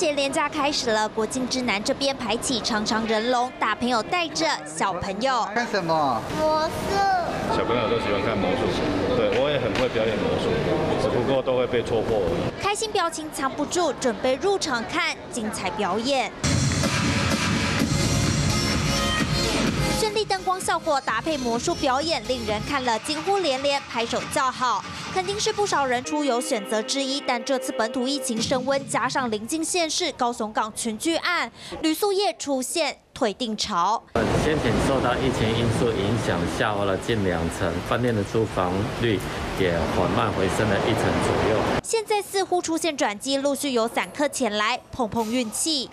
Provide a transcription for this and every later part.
节连假开始了，国境之南这边排起长长人龙，大朋友带着小朋友看什么？ 魔术。 小朋友都喜欢看魔术，对我也很会表演魔术，只不过都会被戳破。 开心表情藏不住，准备入场看精彩表演。 绚丽灯光效果搭配魔术表演，令人看了惊呼连连，拍手叫好。肯定是不少人出游选择之一，但这次本土疫情升温，加上邻近县市高雄港群聚案，旅宿业出现退订潮。 先前受到疫情因素影响，下滑了近2成，饭店的住房率也缓慢回升了1成左右。 现在似乎出现转机，陆续有散客前来碰碰运气。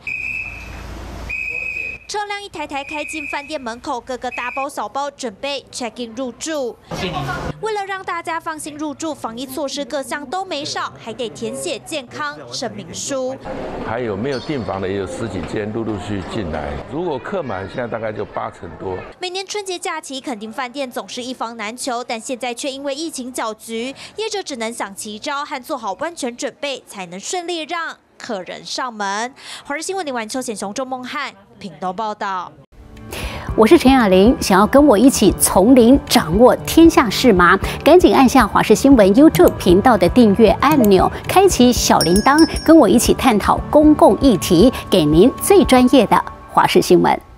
车辆一台台开进饭店门口，个个大包小包，准备 check in 入住。为了让大家放心入住，防疫措施各项都没少，还得填写健康证明书。 还有没有订房的也有10几间陆续进来。如果客满，现在大概就8成多。 每年春节假期，肯定饭店总是一房难求，但现在却因为疫情搅局，业者只能想奇招和做好万全准备，才能顺利让客人上门。华视新闻林婉秋、显雄、周梦翰。 屏东报道， 我是陈雅玲。想要跟我一起从零掌握天下事吗？赶紧按下华视新闻 YouTube 频道的订阅按钮，开启小铃铛，跟我一起探讨公共议题，给您最专业的华视新闻。